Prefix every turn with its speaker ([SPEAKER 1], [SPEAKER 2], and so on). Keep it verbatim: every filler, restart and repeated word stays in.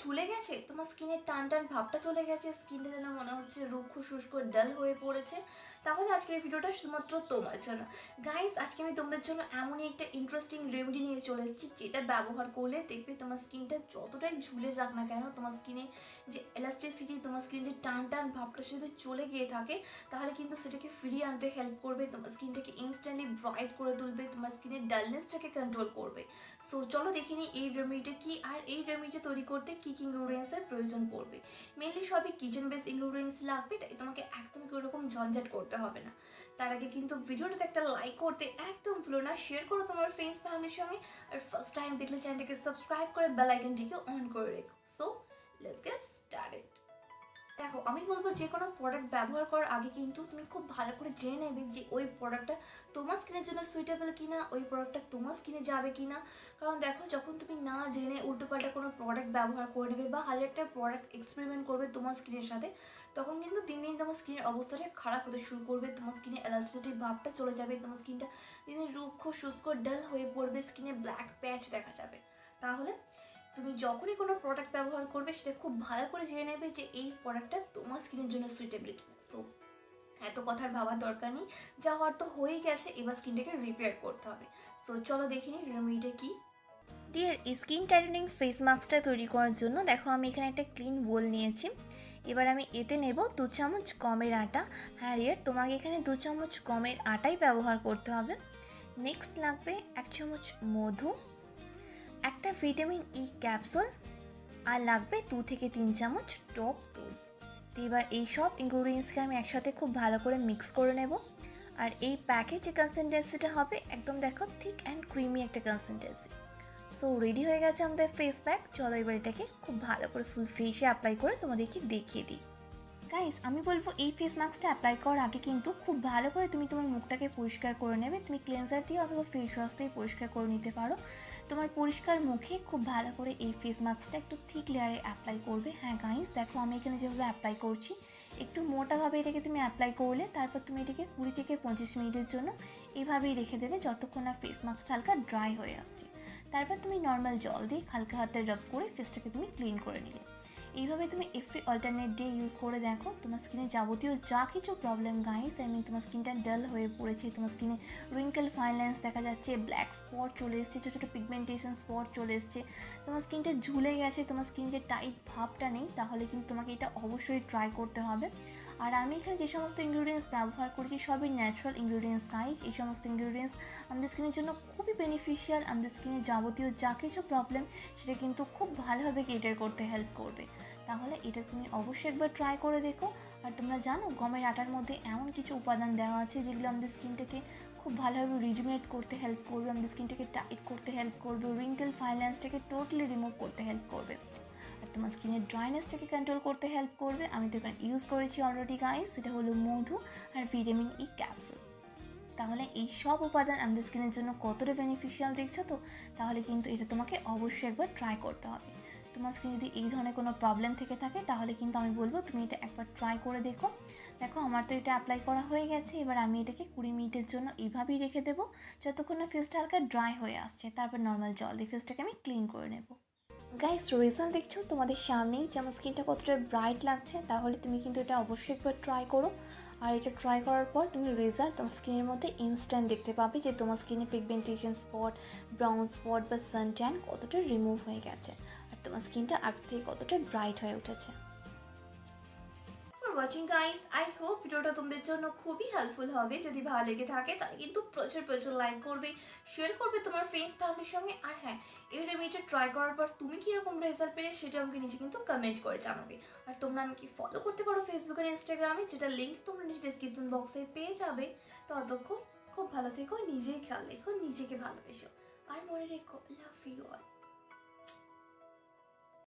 [SPEAKER 1] ঝুলে গেছে, তোমার স্কিনের টান টান ভাবটা চলে গেছে, স্কিনটা যেন মনে হচ্ছে রুক্ষ শুষ্ক ডাল হয়ে পড়েছে, তাহলে আজকের ভিডিওটা শুধুমাত্র তোমার জন্য। গাইস, আজকে আমি তোমাদের জন্য এমনই একটা ইন্টারেস্টিং রেমেডি নিয়ে চলে এসেছি, যেটা ব্যবহার করলে দেখবে তোমার স্কিনটা যতটাই ঝুলে যাক না কেন, তোমার স্কিনে যে এলাস্টিসিটি, তোমার স্কিনে যে টান টান ভাবটা যদি চলে গিয়ে থাকে, তাহলে কিন্তু সেটাকে ফিরিয়ে আনতে হেল্প করবে, তোমার স্কিনটাকে ইনস্ট্যান্টলি ব্রাইট করে তুলবে, তোমার স্কিনের ডালনেসটাকে কন্ট্রোল করবে। সো চলো দেখিনি এই রেমেডিটা কি, আর এই রেমেডিটা তৈরি করতে কী কী ইনগ্রিডিয়েন্টসের প্রয়োজন পড়বে। মেনলি সবই কিচেন বেস ইনগ্রিডিয়েন্টস লাগবে, তাই তোমাকে একদম ওরকম ঝঞ্ঝাট করতে হবে না। তার আগে কিন্তু ভিডিওটাতে একটা লাইক করতে একদম ভুলো না, শেয়ার করো তোমার ফ্রেন্ডস ফ্যামিলির সঙ্গে, আর ফার্স্ট টাইম দেখলে চ্যানেলটাকে সাবস্ক্রাইব করে বেল আইকনটিকে অন করে রেখো। So let's get started. দেখো, আমি বলবো যে কোনো প্রোডাক্ট ব্যবহার করার আগে কিন্তু তুমি খুব ভালো করে জেনে নেবে যে ওই প্রোডাক্টটা তোমার স্কিনের জন্য সুইটেবল কিনা, ওই প্রোডাক্টটা তোমার স্কিনে যাবে কিনা। কারণ দেখো, যখন তুমি না জেনে উল্টোপাল্টা কোনো প্রোডাক্ট ব্যবহার করে নেবে বা হাজার একটা প্রোডাক্ট এক্সপেরিমেন্ট করবে তোমার স্কিনের সাথে, তখন কিন্তু দিন দিন তোমার স্কিনের অবস্থাটা খারাপ হতে শুরু করবে, তোমার স্কিনে এলাস্টিসিটি ভাবটা চলে যাবে, তোমার স্কিনটা দিন দিন রুক্ষ শুষ্ক ডাল হয়ে পড়বে, স্কিনে ব্ল্যাক প্যাচ দেখা যাবে। তাহলে তুমি যখনই কোনো প্রোডাক্ট ব্যবহার করবে, সেটা খুব ভালো করে জেনে নেবে যে এই প্রোডাক্টটা তোমার স্কিনের জন্য সুইটেবল কিনা। সো এত কথার ভাবার দরকার নেই, যা হওয়ার তো হয়েই গেছে, এবার স্কিনটাকে রিপেয়ার করতে হবে। সো চলো দেখে নিই রেমেডিটা কি। ডিয়ার, স্কিন টাইটেনিং ফেস মাস্কটা তৈরি করার জন্য দেখো আমি এখানে একটা ক্লিন বোল নিয়েছি। এবার আমি এতে নেব দু চামচ গমের আটা। হ্যাঁ ডিয়ার, তোমাকে এখানে দু চামচ গমের আটাই ব্যবহার করতে হবে। নেক্সট লাগবে এক চামচ মধু, একটা ভিটামিন ই ক্যাপসুল, আর লাগবে দু থেকে তিন চামচ টক দই। তো এবার এই সব ইনগ্রিডিয়েন্টসকে আমি একসাথে খুব ভালো করে মিক্স করে নেব। আর এই প্যাকের যে কনসিস্টেন্সিটা হবে, একদম দেখো থিক অ্যান্ড ক্রিমি একটা কনসিস্টেন্সি। সো রেডি হয়ে গেছে আমাদের ফেস প্যাক। চলো এবার এটাকে খুব ভালো করে ফুল ফেসে অ্যাপ্লাই করে তোমাদেরকে দেখিয়ে দিই। গাইস, আমি বলবো এই ফেস মাস্কটা অ্যাপ্লাই করার আগে কিন্তু খুব ভালো করে তুমি তোমার মুখটাকে পরিষ্কার করে নেবে। তুমি ক্লেন্সার দিয়ে অথবা ফেস ওয়াশ দিয়ে পরিষ্কার করে নিতে পারো। তোমার পরিষ্কার মুখে খুব ভালো করে এই ফেস মাস্কটা একটু থিক লেয়ারে অ্যাপ্লাই করবে। হ্যাঁ গাইস, দেখো আমি এখানে যেভাবে অ্যাপ্লাই করছি, একটু মোটাভাবে এটাকে তুমি অ্যাপ্লাই করলে তারপর তুমি এটাকে কুড়ি থেকে পঁচিশ মিনিটের জন্য এভাবেই রেখে দেবে, যতক্ষণ না ফেস মাস্কটা হালকা ড্রাই হয়ে আসছে। তারপর তুমি নর্মাল জল দিয়ে হালকা হাতে রাব করে ফেসটাকে তুমি ক্লিন করে নিলে। এইভাবে তুমি এভরি অল্টারনেট ডে ইউজ করে দেখো, তোমার স্কিনে যাবতীয় যা কিছু প্রবলেম গাইস, আই মিন তোমার স্কিনটা ডাল হয়ে পড়েছে, তোমার স্কিনে রিঙ্কেল ফাইন লাইন্স দেখা যাচ্ছে, ব্ল্যাক স্পট চলে এসছে, ছোটো ছোটো পিগমেন্টেশন স্পট চলে এসছে, তোমার স্কিনটা ঝুলে গেছে, তোমার স্কিন যে টাইট ভাবটা নেই, তাহলে কিন্তু তোমাকে এটা অবশ্যই ট্রাই করতে হবে। আর আমি এখানে যে সমস্ত ইনগ্রিডিয়েন্টস ব্যবহার করেছি সবই ন্যাচারাল ইনগ্রিডিয়েন্টস গাইস। এই সমস্ত ইনগ্রিডিয়েন্টস আমাদের স্কিনের জন্য খুবই বেনিফিশিয়াল, আমাদের স্কিনের যাবতীয় যা কিছু প্রবলেম সেটা কিন্তু খুব ভালোভাবে কেটার করতে হেল্প করবে। তাহলে এটা তুমি অবশ্যই একবার ট্রাই করে দেখো। আর তোমরা জানো, গমের আটার মধ্যে এমন কিছু উপাদান দেওয়া আছে যেগুলো আমাদের স্কিনটাকে খুব ভালোভাবে রিজুমিনেট করতে হেল্প করবে, আমাদের স্কিনটাকে টাইট করতে হেল্প করবে, রিঙ্কেল ফাইন লাইন্সটাকে টোটালি রিমুভ করতে হেল্প করবে, আর তোমার স্কিনের ড্রাইনেসটাকে কন্ট্রোল করতে হেল্প করবে। আমি তো এখানে ইউজ করেছি অলরেডি গাইস, সেটা হলো মধু আর ভিটামিন ই ক্যাপসুল। তাহলে এই সব উপাদান আমাদের স্কিনের জন্য কতটা বেনিফিশিয়াল দেখছো তো, তাহলে কিন্তু এটা তোমাকে অবশ্যই একবার ট্রাই করতে হবে। তোমার স্কিনে যদি এই ধরনের কোনো প্রবলেম থেকে থাকে, তাহলে কিন্তু আমি বলবো তুমি এটা একবার ট্রাই করে দেখো। দেখো আমার তো এটা অ্যাপ্লাই করা হয়ে গেছে। এবার আমি এটাকে কুড়ি মিনিটের জন্য এইভাবেই রেখে দেবো, যতক্ষণ না ফেসটা হালকা ড্রাই হয়ে আসছে। তারপর নর্মাল জল দিয়ে ফেসটাকে আমি ক্লিন করে নেব। গাইস, রেজাল্ট দেখছো তোমাদের সামনেই যে আমার স্কিনটা কতটা ব্রাইট লাগছে। তাহলে তুমি কিন্তু এটা অবশ্যই একবার ট্রাই করো। আর এটা ট্রাই করার পর তুমি রেজাল্ট তোমার স্কিনের মধ্যে ইনস্ট্যান্ট দেখতে পাবে যে তোমার স্কিনে পিগমেন্টেশন স্পট, ব্রাউন স্পট বা সানট্যান কতটা রিমুভ হয়ে গেছে, আর তোমার স্কিনটা আগ থেকে কতটা ব্রাইট হয়ে উঠেছে। ওয়াচিং গাইস, আই হোপ ভিডিওটা তোমাদের জন্য খুবই হেল্পফুল হবে। যদি ভালো লেগে থাকে তাহলে কিন্তু প্রচুর প্রচুর লাইক করবে, শেয়ার করবে তোমার ফ্রেন্ডস ফ্যামিলির সঙ্গে। আর হ্যাঁ, এই রেমেডিটা ট্রাই করার পর তুমি কীরকম রেজাল্ট পেলে সেটা আমাকে নিচে কিন্তু কমেন্ট করে জানাবে। আর তোমরা আমাকে ফলো করতে পারো ফেসবুক আর ইনস্টাগ্রামে, যেটা লিঙ্ক তোমরা নিচে ডিসক্রিপশন বক্সে পেয়ে যাবে। ততক্ষণ খুব ভালো থেকো, নিজেই খেয়াল রেখো, নিজেকে ভালোবেসো, আর মনে রেখো লাভ ইউ অল।